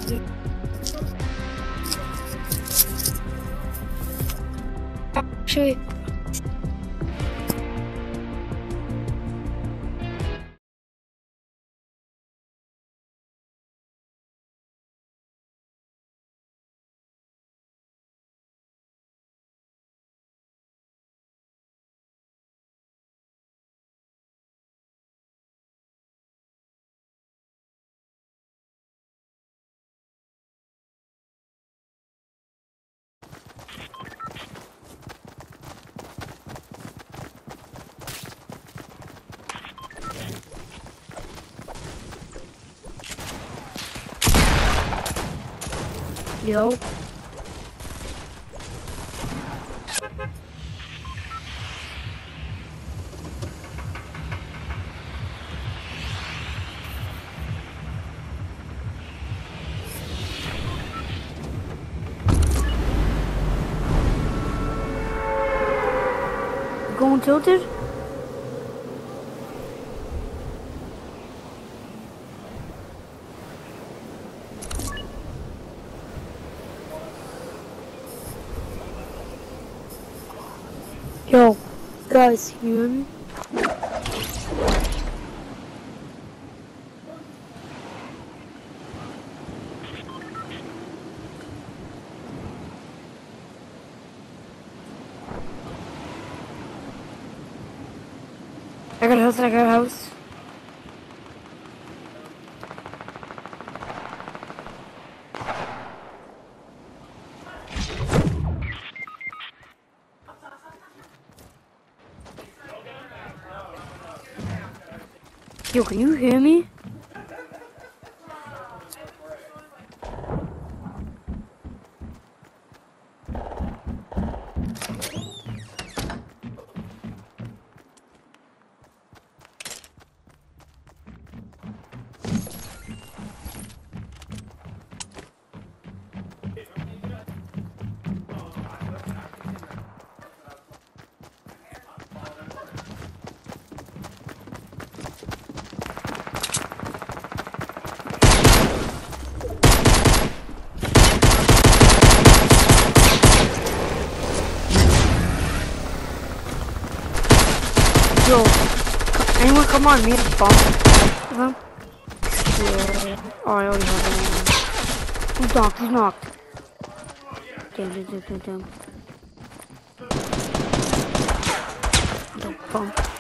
Actually, yo. Going tilted? Yo, guys, you hear me? I got a house, I got a house. Yo, can you hear me? Yo, anyone come on me to bump them? Yeah. Oh, I already have one. He's knocked, he's knocked. Damn. Don't bump.